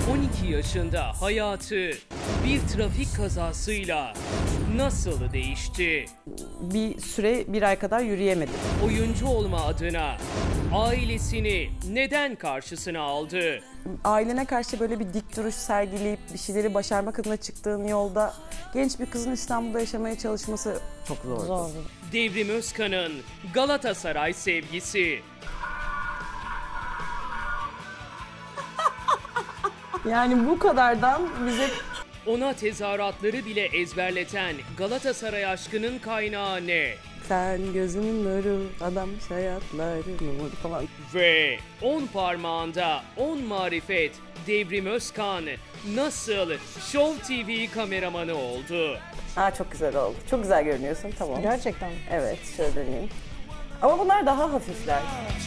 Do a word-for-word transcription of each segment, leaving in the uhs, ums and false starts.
on iki yaşında hayatı bir trafik kazasıyla nasıl değişti? Bir süre bir ay kadar yürüyemedim. Oyuncu olma adına ailesini neden karşısına aldı? Ailene karşı böyle bir dik duruş sergileyip bir şeyleri başarmak adına çıktığın yolda genç bir kızın İstanbul'da yaşamaya çalışması çok zordu. Zor. Devrim Özkan'ın Galatasaray sevgisi. Yani bu kadardan bize Ona tezahüratları bile ezberleten Galatasaray aşkının kaynağı ne? sen gözümün nuru, adammış hayatların umudu falan. Ve on parmağında on marifet Devrim Özkan nasıl Show T V kameramanı oldu? Aa, çok güzel oldu. Çok güzel görünüyorsun, tamam. Gerçekten mi? Evet, şöyle döneyim. Ama bunlar daha hafifler.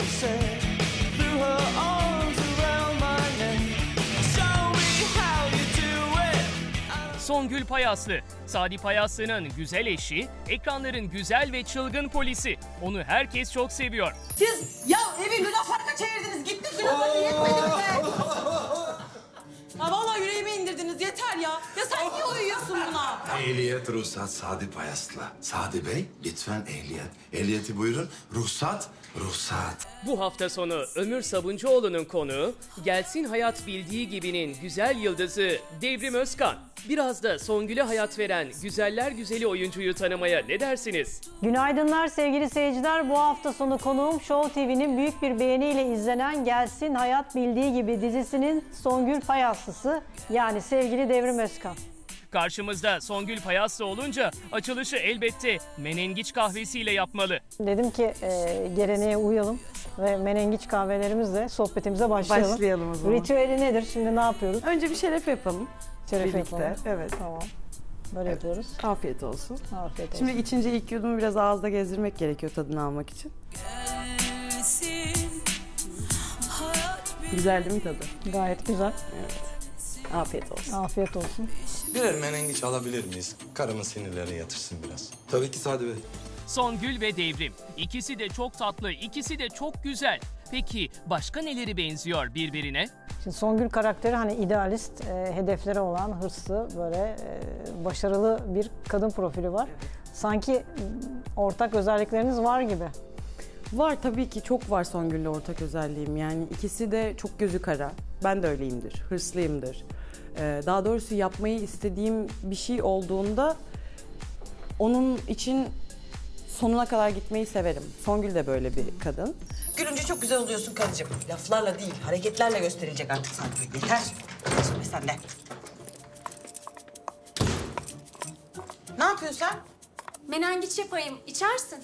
Songül Payaslı, Sadi Payaslı'nın güzel eşi, ekranların güzel ve çılgın polisi. Onu herkes çok seviyor. Siz ya evi Luna Park'a çevirdiniz. Gittik Luna Park'a yetmedi mi? Ha vallahi yüreğime indirdiniz. Yeter ya. Ya sen niye uyuyorsun buna? Ehliyet, ruhsat, Sadi Payaslı. Sadi Bey, lütfen ehliyet. Ehliyeti buyurun, ruhsat, ruhsat. Bu hafta sonu Ömür Sabuncuoğlu'nun konuğu, Gelsin Hayat Bildiği Gibi'nin güzel yıldızı Devrim Özkan. Biraz da Songül'e hayat veren güzeller güzeli oyuncuyu tanımaya ne dersiniz? Günaydınlar sevgili seyirciler. Bu hafta sonu konuğum Show T V'nin büyük bir beğeniyle izlenen Gelsin Hayat Bildiği Gibi dizisinin Songül Payaslısı, yani sevgili Devrim Özkan. Karşımızda Songül Payaslı olunca açılışı elbette menengiç kahvesiyle yapmalı. Dedim ki e, geleneğe uyalım ve menengiç kahvelerimizle sohbetimize başlayalım. Başlayalım o zaman. Ritüeli nedir? Şimdi ne yapıyoruz? Önce bir şeref yapalım. Şeref Birlikte, yapalım. evet. Tamam. Böyle yapıyoruz. Afiyet olsun. Afiyet olsun. Şimdi içince ilk yudumu biraz ağızda gezdirmek gerekiyor tadını almak için. Güzel değil mi tadı? Gayet güzel. Evet. Afiyet olsun. Afiyet olsun. Birer menengiç alabilir miyiz? Karımın sinirleri yatırsın biraz. Tabii ki Sadi Bey. Songül ve Devrim. İkisi de çok tatlı, ikisi de çok güzel. Peki başka neleri benziyor birbirine? Şimdi Songül karakteri hani idealist, e, hedefleri olan, hırslı, böyle e, başarılı bir kadın profili var. Sanki m, ortak özellikleriniz var gibi. Var tabii ki, çok var Songül'le ortak özelliğim. Yani ikisi de çok gözü kara. Ben de öyleyimdir, hırslıyımdır. Ee, daha doğrusu yapmayı istediğim bir şey olduğunda onun için sonuna kadar gitmeyi severim. Songül de böyle bir kadın. Gülünce çok güzel oluyorsun karıcığım. Laflarla değil, hareketlerle gösterilecek artık sana. Yeter. Şimdi sen de. Ne yapıyorsun sen? Menengiç yapayım, içersin.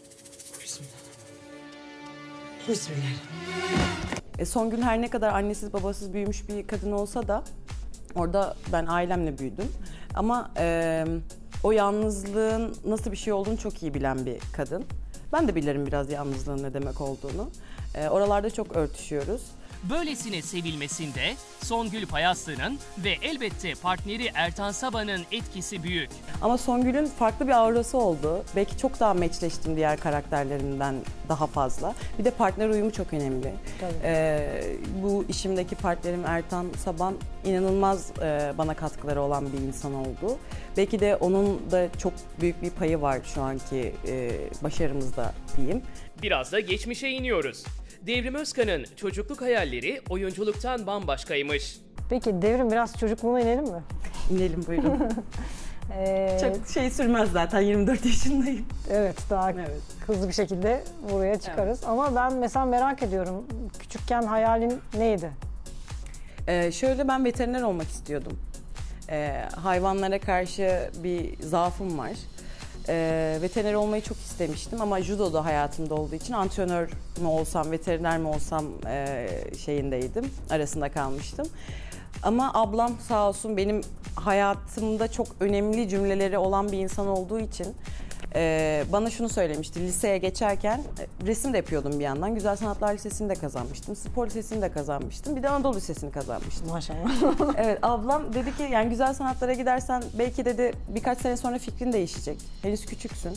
Bismillah. E, Songül her ne kadar annesiz babasız büyümüş bir kadın olsa da orada ben ailemle büyüdüm. Ama e, o yalnızlığın nasıl bir şey olduğunu çok iyi bilen bir kadın. Ben de bilirim biraz yalnızlığın ne demek olduğunu. E, oralarda çok örtüşüyoruz. Böylesine sevilmesinde Songül Payaslı'nın ve elbette partneri Ertan Sabah'ın etkisi büyük. Ama Songül'ün farklı bir aurası oldu. Belki çok daha meçleştim diğer karakterlerimden daha fazla. Bir de partner uyumu çok önemli. Ee, bu işimdeki partnerim Ertan Sabah inanılmaz e, bana katkıları olan bir insan oldu. Belki de onun da çok büyük bir payı var şu anki e, başarımızda diyeyim. Biraz da geçmişe iniyoruz. Devrim Özkan'ın çocukluk hayalleri oyunculuktan bambaşkaymış. Peki Devrim, biraz çocukluğuna inelim mi? İnelim buyurun. Ee, Çok şey sürmez zaten, yirmi dört yaşındayım. Evet, daha Evet. hızlı bir şekilde buraya çıkarız. Ama ben mesela merak ediyorum, küçükken hayalin neydi? Ee, şöyle, ben veteriner olmak istiyordum. Ee, hayvanlara karşı bir zaafım var. Ee, veteriner olmayı çok istemiştim ama judo da hayatımda olduğu için antrenör mü olsam, veteriner mi olsam e, şeyindeydim, arasında kalmıştım. Ama ablam sağ olsun benim hayatımda çok önemli cümleleri olan bir insan olduğu için e, bana şunu söylemişti. Liseye geçerken e, resim de yapıyordum bir yandan. Güzel Sanatlar Lisesi'ni de kazanmıştım. Spor Lisesi'ni de kazanmıştım. Bir de Anadolu Lisesi'ni kazanmıştım. Maşallah. Evet, ablam dedi ki yani güzel sanatlara gidersen belki dedi birkaç sene sonra fikrin değişecek. Henüz küçüksün.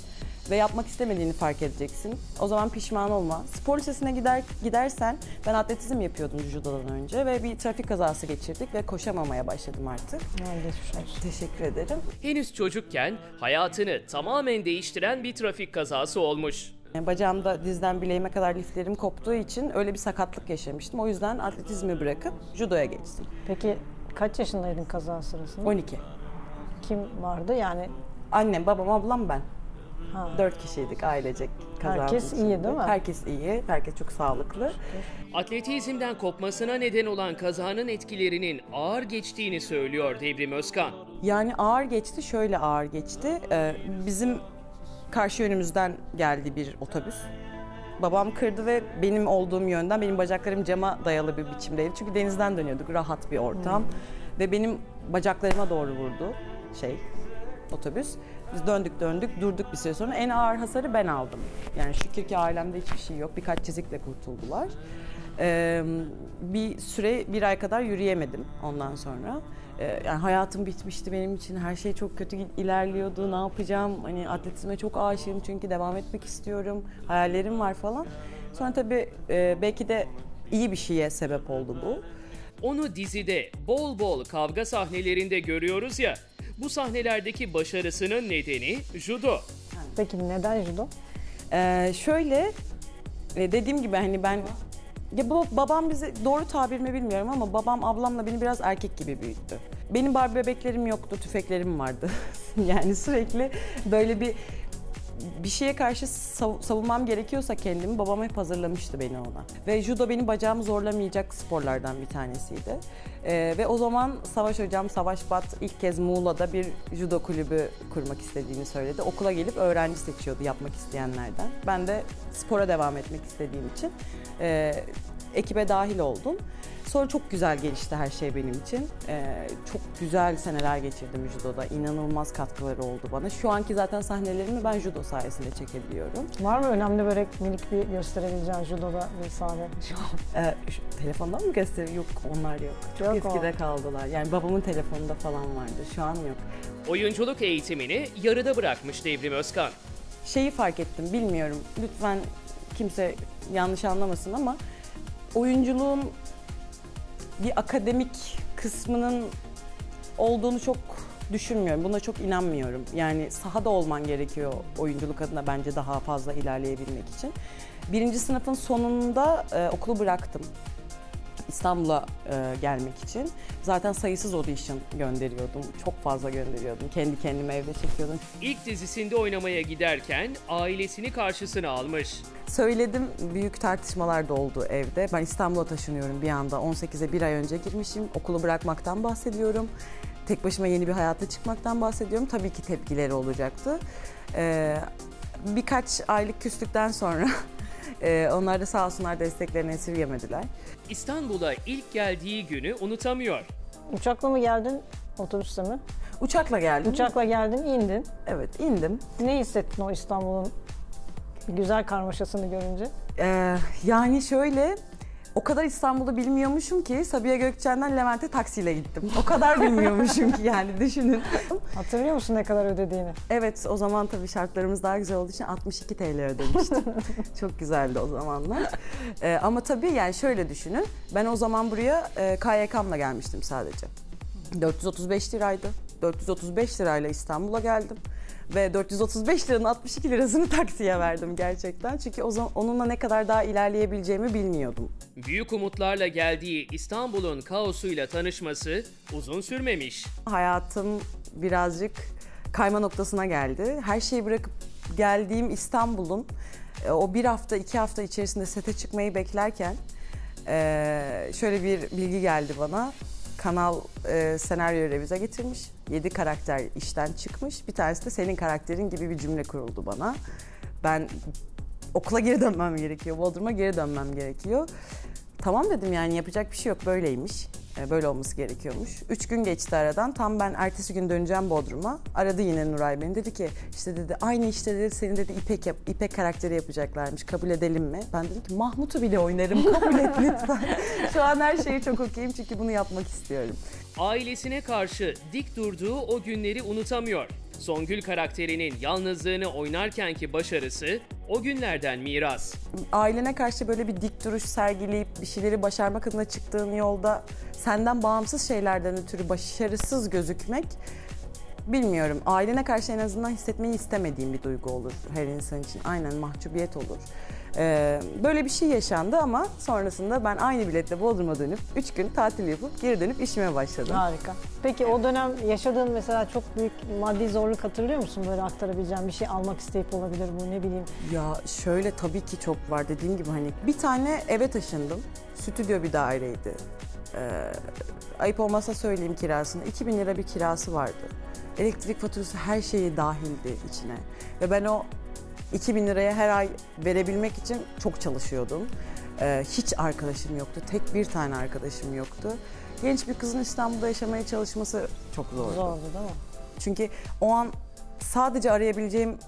ve yapmak istemediğini fark edeceksin. O zaman pişman olma. Spor lisesine gider gidersen, ben atletizm yapıyordum judodan önce ve bir trafik kazası geçirdik ve koşamamaya başladım artık. Geçmiş olsun. Teşekkür ederim. Henüz çocukken hayatını tamamen değiştiren bir trafik kazası olmuş. Bacağımda dizden bileğime kadar liflerim koptuğu için öyle bir sakatlık yaşamıştım. O yüzden atletizmi bırakıp judoya geçtim. Peki kaç yaşındaydın kaza sırasında? on iki. Kim vardı yani? Annem, babam, ablam, ben. Ha. Dört kişiydik ailecek kazanın Herkes içinde. iyi değil mi? Herkes iyi, herkes çok sağlıklı. Atletizmden kopmasına neden olan kazanın etkilerinin ağır geçtiğini söylüyor Devrim Özkan. Yani ağır geçti, şöyle ağır geçti. Ee, bizim karşı yönümüzden geldi bir otobüs. Babam kırdı ve benim olduğum yönden, benim bacaklarım cama dayalı bir biçimdeydi. Çünkü denizden dönüyorduk, rahat bir ortam. Hmm. Ve benim bacaklarıma doğru vurdu şey, otobüs. Biz döndük döndük, durduk bir süre sonra. En ağır hasarı ben aldım. Yani şükür ki ailemde hiçbir şey yok. Birkaç çizikle kurtuldular. Ee, bir süre, bir ay kadar yürüyemedim ondan sonra. Ee, yani hayatım bitmişti benim için. Her şey çok kötü ilerliyordu. Ne yapacağım? Hani atletizme çok aşığım çünkü devam etmek istiyorum. Hayallerim var falan. Sonra tabii e, belki de iyi bir şeye sebep oldu bu. Onu dizide bol bol kavga sahnelerinde görüyoruz ya. Bu sahnelerdeki başarısının nedeni judo. Peki neden judo? Ee, şöyle e, dediğim gibi hani ben ya bu babam bizi, doğru tabir mi bilmiyorum ama babam ablamla beni biraz erkek gibi büyüttü. Benim Barbie bebeklerim yoktu, tüfeklerim vardı. Yani sürekli böyle bir bir şeye karşı sav- savunmam gerekiyorsa kendimi, babam hep hazırlamıştı beni ona. Ve judo benim bacağımı zorlamayacak sporlardan bir tanesiydi. Ee, ve o zaman Savaş hocam, Savaş Bat ilk kez Muğla'da bir judo kulübü kurmak istediğini söyledi. Okula gelip öğrenci seçiyordu yapmak isteyenlerden. Ben de spora devam etmek istediğim için e, ekibe dahil oldum. Sonra çok güzel gelişti her şey benim için. Ee, çok güzel seneler geçirdim judoda. İnanılmaz katkıları oldu bana. Şu anki zaten sahnelerimi ben judo sayesinde çekebiliyorum. Var mı önemli böyle minik bir gösterebileceğin judoda bir sahne? Ee, şu, telefondan mı gösteriyor? Yok, onlar yok. Çok Yok eskide o. kaldılar. Yani babamın telefonunda falan vardı. Şu an yok. Oyunculuk eğitimini yarıda bırakmış Devrim Özkan. Şeyi fark ettim, bilmiyorum. Lütfen kimse yanlış anlamasın ama oyunculuğun bir akademik kısmının olduğunu çok düşünmüyorum. Buna çok inanmıyorum. Yani sahada olman gerekiyor oyunculuk adına bence daha fazla ilerleyebilmek için. Birinci sınıfın sonunda e, okulu bıraktım. İstanbul'a e, gelmek için. Zaten sayısız audition gönderiyordum. Çok fazla gönderiyordum. Kendi kendime evde çekiyordum. İlk dizisinde oynamaya giderken ailesini karşısına almış. Söyledim, büyük tartışmalar da oldu evde. Ben İstanbul'a taşınıyorum bir anda. on sekize bir ay önce girmişim. Okulu bırakmaktan bahsediyorum. Tek başıma yeni bir hayata çıkmaktan bahsediyorum. Tabii ki tepkileri olacaktı. Ee, birkaç aylık küslükten sonra Ee, onlar da sağ olsunlar desteklerini esirgemediler. İstanbul'a ilk geldiği günü unutamıyor. Uçakla mı geldin, otobüsle mi? Uçakla geldim. Uçakla geldin, indin. Evet, indim. Ne hissettin o İstanbul'un güzel karmaşasını görünce? Ee, yani şöyle, o kadar İstanbul'u bilmiyormuşum ki Sabiha Gökçen'den Levent'e taksiyle gittim. O kadar bilmiyormuşum ki yani düşünün. Hatırlıyor musun ne kadar ödediğini? Evet, o zaman tabii şartlarımız daha güzel olduğu için altmış iki TL ödemiştim. Çok güzeldi o zamanlar. Ee, ama tabii yani şöyle düşünün, ben o zaman buraya e, K Y K'mla gelmiştim sadece. dört yüz otuz beş liraydı. dört yüz otuz beş lirayla İstanbul'a geldim. Ve dört yüz otuz beş liranın altmış iki lirasını taksiye verdim gerçekten. Çünkü o zaman onunla ne kadar daha ilerleyebileceğimi bilmiyordum. Büyük umutlarla geldiği İstanbul'un kaosuyla tanışması uzun sürmemiş. Hayatım birazcık kayma noktasına geldi. Her şeyi bırakıp geldiğim İstanbul'un o bir hafta, iki hafta içerisinde sete çıkmayı beklerken şöyle bir bilgi geldi bana. Kanal e, senaryo revize getirmiş. Yedi karakter işten çıkmış. Bir tanesi de senin karakterin gibi bir cümle kuruldu bana. Ben okula geri dönmem gerekiyor. Bodrum'a geri dönmem gerekiyor. Tamam dedim, yani yapacak bir şey yok, böyleymiş. E, böyle olması gerekiyormuş. Üç gün geçti aradan. Tam ben ertesi gün döneceğim Bodrum'a. Aradı yine Nuray beni. Dedi ki işte dedi aynı işte dedi seni dedi İpek yap, İpek karakteri yapacaklarmış. Kabul edelim mi? Ben dedim ki Mahmut'u bile oynarım. Kabul et lütfen. Şu an her şeyi çok okeyim çünkü bunu yapmak istiyorum. Ailesine karşı dik durduğu o günleri unutamıyor. Songül karakterinin yalnızlığını oynarkenki başarısı o günlerden miras. Ailene karşı böyle bir dik duruş sergileyip bir şeyleri başarmak adına çıktığın yolda senden bağımsız şeylerden ötürü başarısız gözükmek, bilmiyorum. Ailene karşı en azından hissetmeyi istemediğim bir duygu olur her insan için. Aynen, mahcubiyet olur. Ee, böyle bir şey yaşandı ama sonrasında ben aynı biletle Bodrum'a dönüp üç gün tatil yapıp geri dönüp işime başladım. Harika. Peki o dönem yaşadığın mesela çok büyük maddi zorluk hatırlıyor musun? Böyle aktarabileceğin bir şey almak isteyip olabilir bu, ne bileyim. Ya şöyle, tabii ki çok var, dediğim gibi hani bir tane eve taşındım. Stüdyo bir daireydi. Ee, ayıp olmazsa söyleyeyim kirasını. iki bin lira bir kirası vardı. Elektrik faturası, her şeyi dahildi içine. Ve ben o iki bin liraya her ay verebilmek için çok çalışıyordum. Ee, hiç arkadaşım yoktu. Tek bir tane arkadaşım yoktu. Genç bir kızın İstanbul'da yaşamaya çalışması çok zordu. Zordu değil mi? Çünkü o an sadece arayabileceğim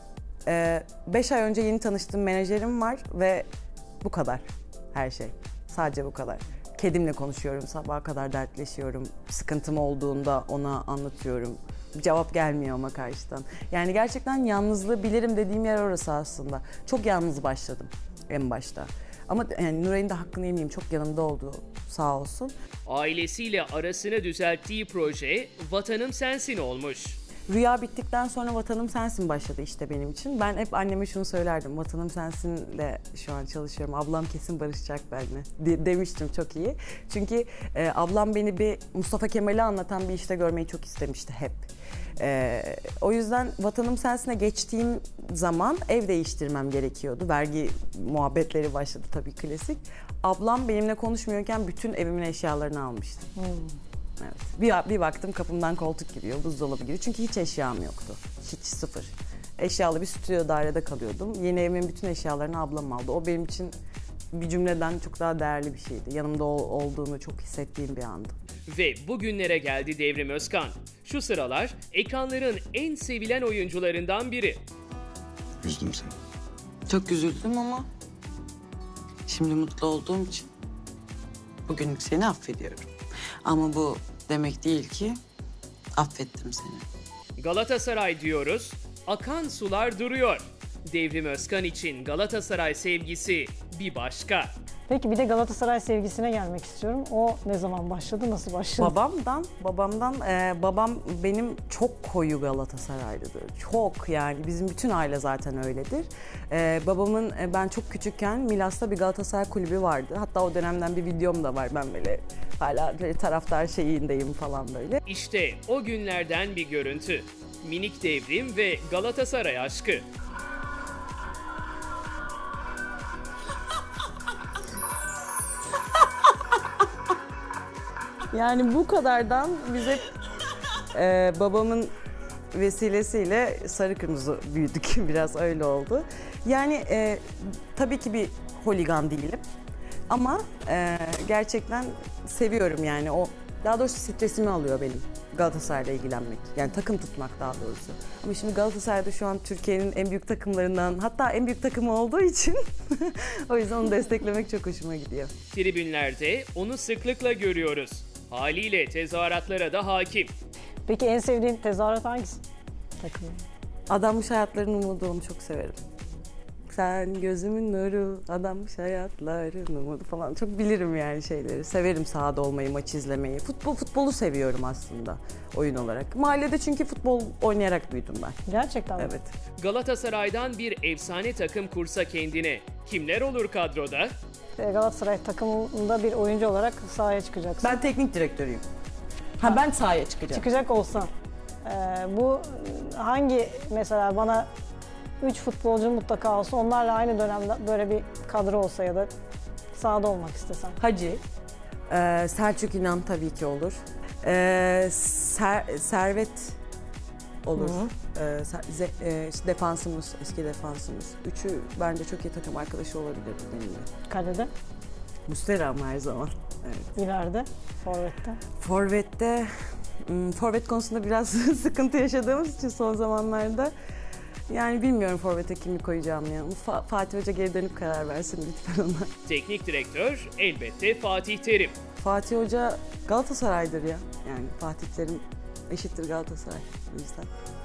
beş ay önce yeni tanıştığım menajerim var ve bu kadar her şey. Sadece bu kadar. Kedimle konuşuyorum, sabaha kadar dertleşiyorum. Sıkıntım olduğunda ona anlatıyorum. Cevap gelmiyor ama karşıdan. Yani gerçekten yalnızlığı bilirim dediğim yer orası aslında. Çok yalnız başladım en başta. Ama yani Nuray'ın da hakkını yemeyeyim, çok yanımda oldu sağ olsun. Ailesiyle arasını düzelttiği proje Vatanım Sensin olmuş. Rüya bittikten sonra Vatanım Sensin başladı işte benim için. Ben hep anneme şunu söylerdim, Vatanım Sensin'le şu an çalışıyorum, ablam kesin barışacak benimle de- demiştim, çok iyi. Çünkü e, ablam beni bir Mustafa Kemal'i anlatan bir işte görmeyi çok istemişti hep. E, o yüzden Vatanım Sensin'e geçtiğim zaman ev değiştirmem gerekiyordu. Vergi muhabbetleri başladı tabii, klasik. Ablam benimle konuşmuyorken bütün evimin eşyalarını almıştı. Hmm. Evet. Bir, bir baktım kapımdan koltuk giriyor, buzdolabı giriyor. Çünkü hiç eşyam yoktu. Hiç, sıfır. Eşyalı bir stüdyo dairede kalıyordum. Yeni evimin bütün eşyalarını ablam aldı. O benim için bir cümleden çok daha değerli bir şeydi. Yanımda ol, olduğunu çok hissettiğim bir andı. Ve bugünlere geldi Devrim Özkan. Şu sıralar ekranların en sevilen oyuncularından biri. Üzdüm seni. Çok üzüldüm ama şimdi mutlu olduğum için bugünlük seni affediyorum. Ama bu demek değil ki affettim seni. Galatasaray diyoruz, akan sular duruyor. Devrim Özkan için Galatasaray sevgisi bir başka. Peki bir de Galatasaray sevgisine gelmek istiyorum. O ne zaman başladı, nasıl başladı? Babamdan, babamdan, e, babam benim çok koyu Galatasaraylıdır. Çok, yani bizim bütün aile zaten öyledir. E, babamın e, ben çok küçükken Milas'ta bir Galatasaray kulübü vardı. Hatta o dönemden bir videom da var. Ben böyle hala böyle taraftar şeyindeyim falan böyle. İşte o günlerden bir görüntü. Minik Devrim ve Galatasaray aşkı. Yani bu kadardan biz hep e, babamın vesilesiyle sarı kırmızı büyüdük. Biraz öyle oldu. Yani e, tabii ki bir holigan değilim. Ama e, gerçekten seviyorum yani. O, daha doğrusu stresimi alıyor benim Galatasaray'la ilgilenmek. Yani takım tutmak daha doğrusu. Ama şimdi Galatasaray'da şu an Türkiye'nin en büyük takımlarından, hatta en büyük takımı olduğu için o yüzden onu desteklemek çok hoşuma gidiyor. Tribünlerde onu sıklıkla görüyoruz. Haliyle tezahüratlara da hakim. Peki en sevdiğin tezahürat hangisi? Takımı. Adanmış hayatların umudu, onu çok severim. Sen gözümün nuru, adanmış hayatların umudu falan. Çok bilirim yani şeyleri. Severim sahada olmayı, maç izlemeyi. Futbol, futbolu seviyorum aslında oyun olarak. Mahallede çünkü futbol oynayarak büyüdüm ben. Gerçekten mi? Evet. Galatasaray'dan bir efsane takım kursa kendine kimler olur kadroda? Galatasaray takımında bir oyuncu olarak sahaya çıkacaksın. Ben teknik direktörüyüm. Ha, ben sahaya çıkacağım. Çıkacak olsan. Ee, bu hangi, mesela bana üç futbolcu mutlaka olsa, onlarla aynı dönemde böyle bir kadro olsa ya da sahada olmak istesen. Hacı, e, Selçuk İnan tabii ki olur. E, Ser, Servet olur. E, Ser- Ze- e, işte defansımız, eski defansımız. Üçü bence çok iyi takım arkadaşı olabilir benimle. Kalede, Muslera ama her zaman. Evet. ileride, forvette. Forvet'te, hmm, forvet konusunda biraz sıkıntı yaşadığımız için son zamanlarda. Yani bilmiyorum forvete kimi koyacağım ya. Fa- Fatih Hoca geri dönüp karar versin lütfen ona. Teknik direktör elbette Fatih Terim. Fatih Hoca Galatasaray'dır ya. Yani Fatih Terim eşittir Galatasaray. O yüzden.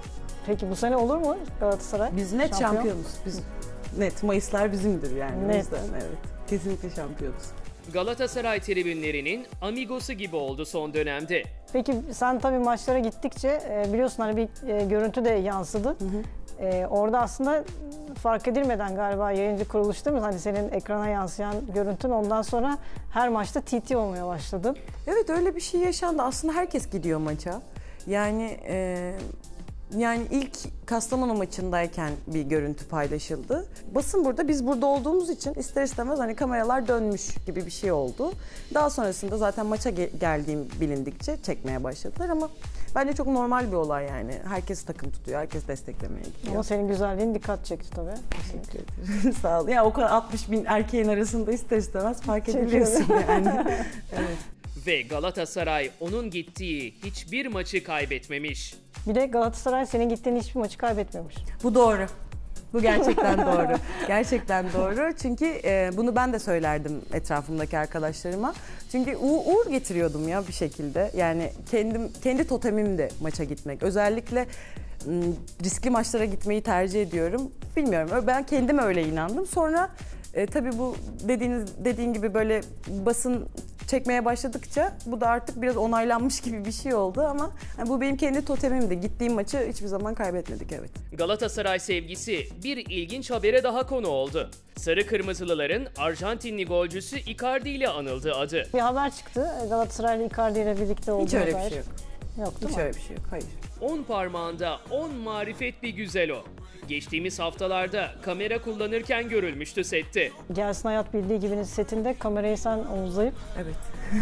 Peki bu sene olur mu Galatasaray? Biz net Şampiyon? şampiyonuz. Biz net Mayıslar bizimdir yani. Net. O yüzden evet. Kesinlikle şampiyonuz. Galatasaray tribünlerinin amigosu gibi oldu son dönemde. Peki sen tabii maçlara gittikçe e, biliyorsun hani bir e, görüntü de yansıdı. Hı hı. E, orada aslında fark edilmeden galiba yayıncı kuruluş değil mi? Hani senin ekrana yansıyan görüntün ondan sonra her maçta T T olmaya başladı. Evet öyle bir şey yaşandı. Aslında herkes gidiyor maça. Yani e, yani ilk Kastamonu maçındayken bir görüntü paylaşıldı. Basın burada, biz burada olduğumuz için ister istemez hani kameralar dönmüş gibi bir şey oldu. Daha sonrasında zaten maça ge- geldiğim bilindikçe çekmeye başladılar ama bence çok normal bir olay yani. Herkes takım tutuyor, herkes desteklemeye gidiyor. Ama senin güzelliğin dikkat çekti tabii. Teşekkür ederim. Sağ ol. Ya o kadar altmış bin erkeğin arasında ister istemez fark ediliyorsun yani. Evet. Ve Galatasaray onun gittiği hiçbir maçı kaybetmemiş. Bir de Galatasaray senin gittiğin hiçbir maçı kaybetmemiş. Bu doğru. Bu gerçekten doğru. Gerçekten doğru. Çünkü e, bunu ben de söylerdim etrafımdaki arkadaşlarıma. Çünkü u- uğur getiriyordum ya bir şekilde. Yani kendim kendi totemimdi maça gitmek. Özellikle m, riskli maçlara gitmeyi tercih ediyorum. Bilmiyorum. Ben kendim öyle inandım. Sonra e, tabii bu dediğiniz dediğin gibi böyle basın çekmeye başladıkça bu da artık biraz onaylanmış gibi bir şey oldu ama yani bu benim kendi totemimdi. Gittiğim maçı hiçbir zaman kaybetmedik, evet. Galatasaray sevgisi bir ilginç habere daha konu oldu. Sarı Kırmızılıların Arjantinli golcüsü Icardi ile anıldı adı. Bir haber çıktı Galatasaray ile Icardi ile birlikte olduğu Hiç öyle bir dair. şey yok. Yok değil Hiç mi? öyle bir şey yok, hayır. On parmağında on marifetli güzel o. Geçtiğimiz haftalarda kamera kullanırken görülmüştü sette. Gelsin Hayat Bildiği Gibi'nin setinde kamerayı sen omuzlayıp. Evet.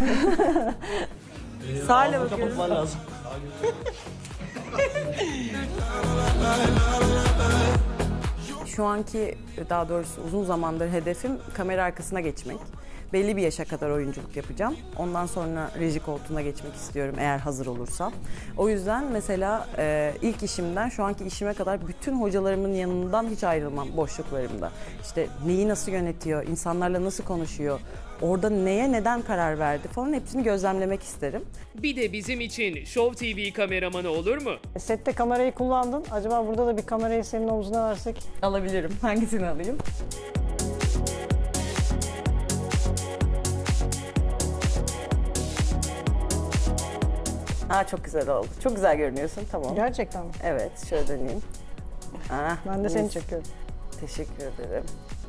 Sağla bakıyoruz. lazım. Şu anki, daha doğrusu uzun zamandır hedefim kamera arkasına geçmek. Belli bir yaşa kadar oyunculuk yapacağım. Ondan sonra reji koltuğuna geçmek istiyorum eğer hazır olursam. O yüzden mesela e, ilk işimden şu anki işime kadar bütün hocalarımın yanından hiç ayrılmam boşluklarımda. İşte neyi nasıl yönetiyor, insanlarla nasıl konuşuyor, orada neye neden karar verdi falan hepsini gözlemlemek isterim. Bir de bizim için Show T V kameramanı olur mu? Sette kamerayı kullandın. Acaba burada da bir kamerayı senin omzuna versek? Alabilirim. Hangisini alayım? Aa, çok güzel oldu. Çok güzel görünüyorsun. Tamam. Gerçekten mi? Evet, şöyle döneyim. Aa, Ben de seni mis. çekiyorum. Teşekkür ederim.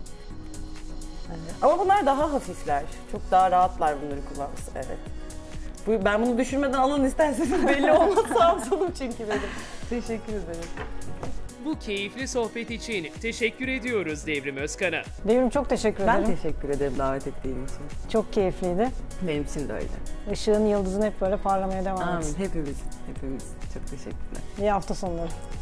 Ama bunlar daha hafifler. Çok daha rahatlar bunları kullanması. Evet. Bu, ben bunu düşürmeden alın isterseniz, belli olmaz sağım solum çünkü benim. Teşekkür ederim. Bu keyifli sohbet için teşekkür ediyoruz Devrim Özkan'a. Devrim çok teşekkür Ben ederim. teşekkür ederim davet ettiğin için. Çok keyifliydi. Benim için de öyle. Işığın, yıldızın hep böyle parlamaya devam Amin. etsin. Hepimiz, hepimiz. Çok teşekkürler. İyi hafta sonları.